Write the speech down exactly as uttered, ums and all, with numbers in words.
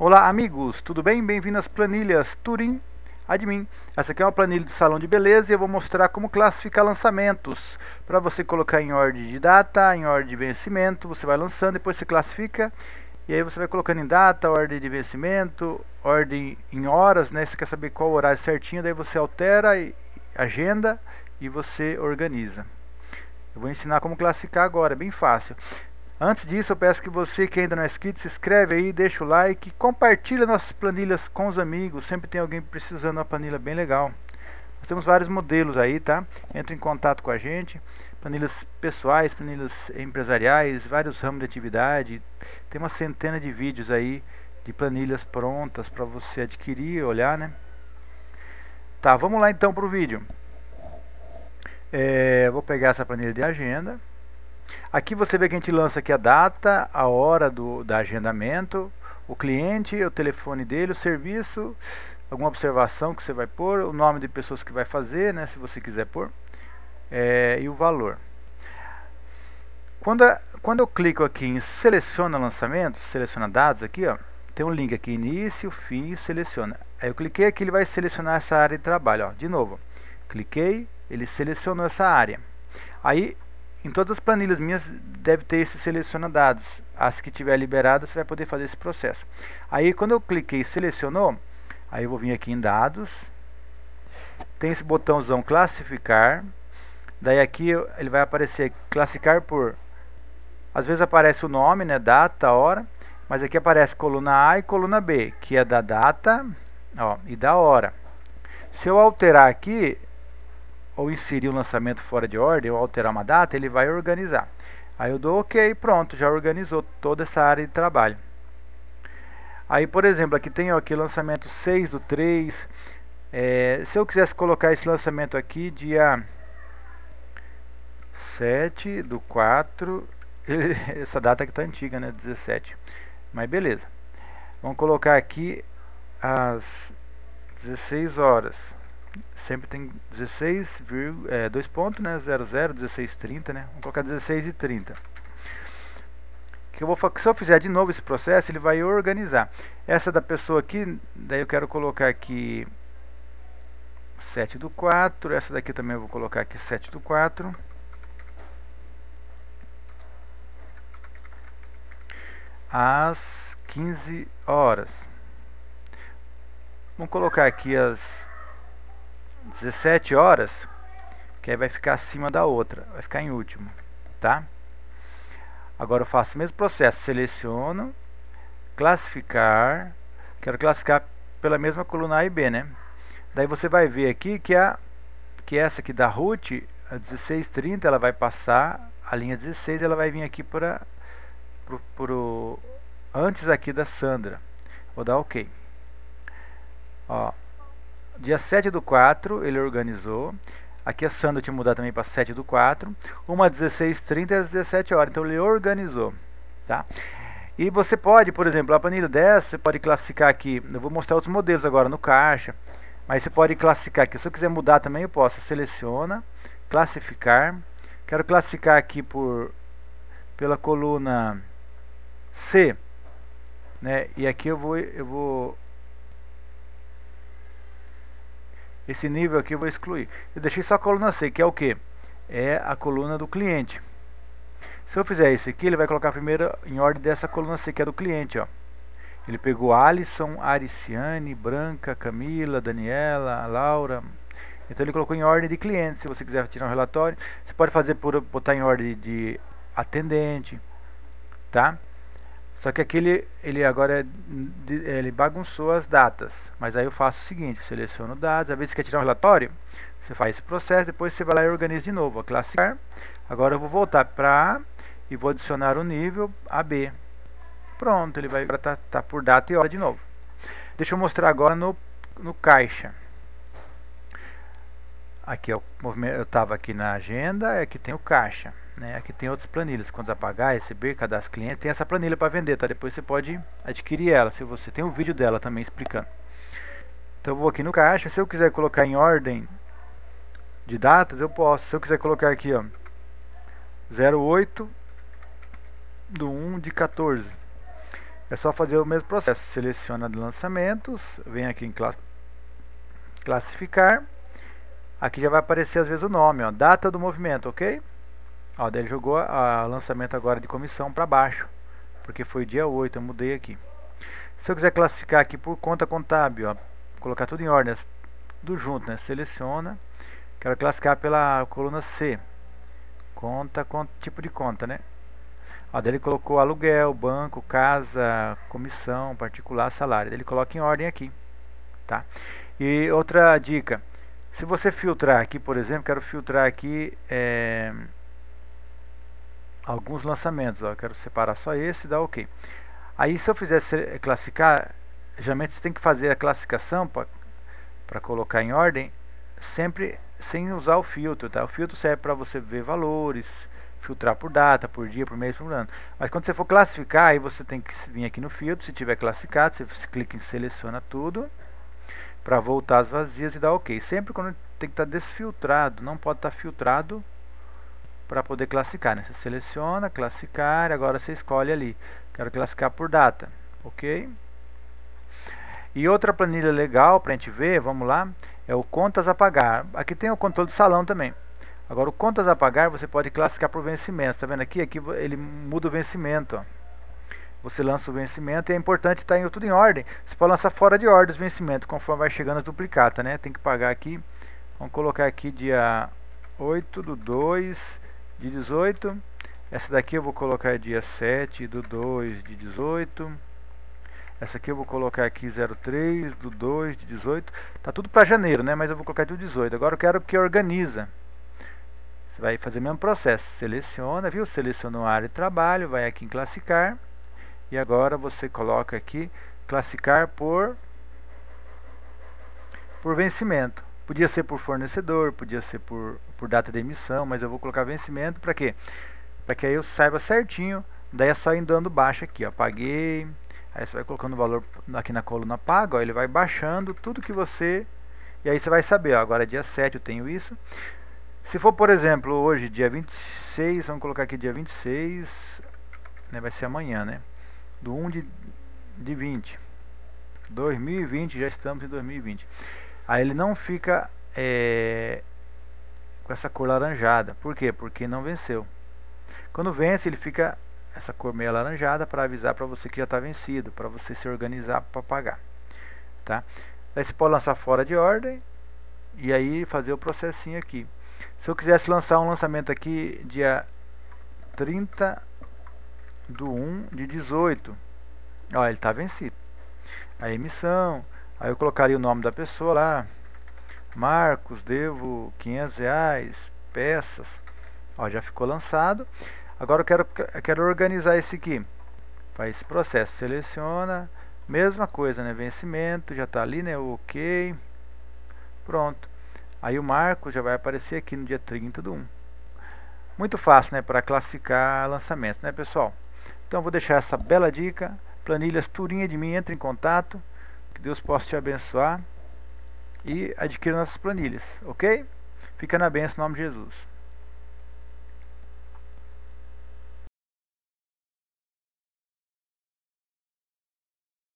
Olá amigos, tudo bem? Bem-vindo às planilhas Turim Admin. Essa aqui é uma planilha de salão de beleza e eu vou mostrar como classificar lançamentos. Para você colocar em ordem de data, em ordem de vencimento, você vai lançando, depois você classifica. E aí você vai colocando em data, ordem de vencimento, ordem em horas, né? Você quer saber qual o horário certinho, daí você altera, e agenda e você organiza. Eu vou ensinar como classificar agora, é bem fácil. Antes disso, eu peço que você que ainda não é inscrito, se inscreve aí, deixa o like, compartilha nossas planilhas com os amigos. Sempre tem alguém precisando de uma planilha bem legal. Nós temos vários modelos aí, tá? Entre em contato com a gente. Planilhas pessoais, planilhas empresariais, vários ramos de atividade. Tem uma centena de vídeos aí de planilhas prontas para você adquirir, olhar, né? Tá, vamos lá então para o vídeo. É, vou pegar essa planilha de agenda. Aqui você vê que a gente lança aqui a data, a hora do da agendamento, o cliente, o telefone dele, o serviço, alguma observação que você vai pôr, o nome de pessoas que vai fazer, né, se você quiser pôr, é, e o valor. Quando, quando eu clico aqui em seleciona lançamento, seleciona dados aqui, ó, tem um link aqui, início, fim, seleciona. Aí eu cliquei aqui, ele vai selecionar essa área de trabalho, ó, de novo. Cliquei, ele selecionou essa área. Aí em todas as planilhas minhas deve ter esse seleciona dados. As que tiver liberadas você vai poder fazer esse processo. Aí quando eu cliquei selecionou, aí eu vou vir aqui em dados. Tem esse botãozão classificar. Daí aqui ele vai aparecer classificar por... Às vezes aparece o nome, né, data, hora. Mas aqui aparece coluna A e coluna B, que é da data, ó, e da hora. Se eu alterar aqui, ou inserir um lançamento fora de ordem, ou alterar uma data, ele vai organizar. Aí eu dou OK, pronto, já organizou toda essa área de trabalho. Aí, por exemplo, aqui tem ó, aqui lançamento seis do três. É, se eu quisesse colocar esse lançamento aqui, dia sete do quatro, essa data aqui está antiga, né, dezessete. Mas beleza. Vamos colocar aqui às dezesseis horas. Sempre tem dezesseis, é, dois pontos, né, zero zero, dezesseis trinta, né? Vamos colocar dezesseis e trinta. Que eu vou, se eu fizer de novo esse processo, ele vai organizar. Essa da pessoa aqui, daí eu quero colocar aqui sete do quatro, essa daqui também eu vou colocar aqui sete do quatro. Às quinze horas. Vamos colocar aqui as dezessete horas, que aí vai ficar acima da outra, vai ficar em último, tá? Agora eu faço o mesmo processo, seleciono, classificar, quero classificar pela mesma coluna A e B, né? Daí você vai ver aqui que, a, que essa aqui da Ruth, a dezesseis trinta, ela vai passar, a linha dezesseis, ela vai vir aqui para pro, pro, antes aqui da Sandra. Vou dar OK. Ó, dia sete do quatro, ele organizou. Aqui a Sandra tinha mudado também para sete do quatro. Uma dezesseis trinta e às dezessete horas. Então ele organizou. Tá? E você pode, por exemplo, a planilha dessa, você pode classificar aqui. Eu vou mostrar outros modelos agora no caixa. Mas você pode classificar aqui. Se eu quiser mudar também, eu posso. Seleciona, classificar. Quero classificar aqui por, pela coluna C. Né? E aqui eu vou... Eu vou esse nível aqui eu vou excluir. Eu deixei só a coluna C, que é o que? É a coluna do cliente. Se eu fizer esse aqui, ele vai colocar primeiro em ordem dessa coluna C, que é do cliente, ó. Ele pegou Alisson, Ariciane, Branca, Camila, Daniela, Laura. Então ele colocou em ordem de cliente. Se você quiser tirar um relatório, você pode fazer por botar em ordem de atendente, tá? Só que aqui ele, ele agora ele bagunçou as datas. Mas aí eu faço o seguinte, seleciono dados. Às vezes você quer tirar um relatório, você faz esse processo, depois você vai lá e organiza de novo. Vou classificar. Agora eu vou voltar para A e vou adicionar o nível A B. Pronto, ele vai estar tá por data e hora de novo. Deixa eu mostrar agora no, no caixa. Aqui ó, eu estava aqui na agenda, aqui tem o caixa. Né? Aqui tem outras planilhas, contas a pagar, receber, cadastro cliente. Tem essa planilha para vender, tá? Depois você pode adquirir ela, se você tem um vídeo dela também explicando. Então eu vou aqui no caixa. Se eu quiser colocar em ordem de datas, eu posso. Se eu quiser colocar aqui, ó, zero oito do um de quatorze, É só fazer o mesmo processo. Seleciona lançamentos, vem aqui em classificar. Aqui já vai aparecer às vezes o nome, ó, data do movimento, ok? Ó, daí ele jogou o lançamento agora de comissão para baixo, porque foi dia oito, eu mudei aqui. Se eu quiser classificar aqui por conta contábil, ó, colocar tudo em ordem, tudo junto, né? Seleciona, quero classificar pela coluna C, conta, conta tipo de conta, né? Ó, daí ele colocou aluguel, banco, casa, comissão, particular, salário. Daí ele coloca em ordem aqui, tá? E outra dica, se você filtrar aqui, por exemplo, quero filtrar aqui é, alguns lançamentos, ó, eu quero separar só esse e dar OK. Aí se eu fizesse classificar, geralmente você tem que fazer a classificação para colocar em ordem, sempre sem usar o filtro, tá? O filtro serve para você ver valores, filtrar por data, por dia, por mês, por ano. Mas quando você for classificar, aí você tem que vir aqui no filtro, se tiver classificado, você clica em seleciona tudo, para voltar as vazias e dar OK. Sempre quando tem que estar desfiltrado, não pode estar filtrado para poder classificar, né? Você seleciona, classificar, agora você escolhe ali, quero classificar por data, ok? E outra planilha legal para a gente ver, vamos lá, é o contas a pagar. Aqui tem o controle de salão também. Agora o contas a pagar você pode classificar por vencimento, tá vendo aqui? Aqui ele muda o vencimento, ó. Você lança o vencimento e é importante estar em tudo em ordem. Você pode lançar fora de ordem os vencimentos, conforme vai chegando as duplicatas, né? Tem que pagar aqui, vamos colocar aqui dia oito do dois de dezoito. Essa daqui eu vou colocar dia sete do dois de dezoito. Essa aqui eu vou colocar aqui zero três do dois de dezoito. Tá tudo para janeiro, né? Mas eu vou colocar do dezoito. Agora eu quero que organiza. Você vai fazer o mesmo processo. Seleciona, viu? Selecionou a área de trabalho, vai aqui em classificar. E agora você coloca aqui classificar por por vencimento. Podia ser por fornecedor, podia ser por, por data de emissão, mas eu vou colocar vencimento para quê? Para que aí eu saiba certinho. Daí é só ir dando baixo aqui, ó, paguei. Aí você vai colocando o valor aqui na coluna paga, ó, ele vai baixando tudo que você... E aí você vai saber, ó, agora é dia sete, eu tenho isso. Se for, por exemplo, hoje, dia vinte e seis, vamos colocar aqui dia vinte e seis, né, vai ser amanhã, né? Do um de, de vinte. dois mil e vinte, já estamos em dois mil e vinte. Aí ele não fica é, com essa cor laranjada. Por quê? Porque não venceu. Quando vence, ele fica essa cor meio alaranjada para avisar para você que já está vencido, para você se organizar para pagar, tá? Aí você pode lançar fora de ordem e aí fazer o processinho aqui. Se eu quisesse lançar um lançamento aqui dia trinta do um de dezoito, ó, ele está vencido. A emissão, aí eu colocaria o nome da pessoa lá, Marcos, devo quinhentos reais, peças, ó, já ficou lançado. Agora eu quero, eu quero organizar esse aqui. Faz esse processo, seleciona, mesma coisa, né? Vencimento, já está ali, né? O OK. Pronto. Aí o marco já vai aparecer aqui no dia trinta do um. Muito fácil, né? Para classificar lançamento, né, pessoal? Então eu vou deixar essa bela dica. Planilhas Turinha de mim, entre em contato. Que Deus possa te abençoar. E adquira nossas planilhas, ok? Fica na bênção em nome de Jesus.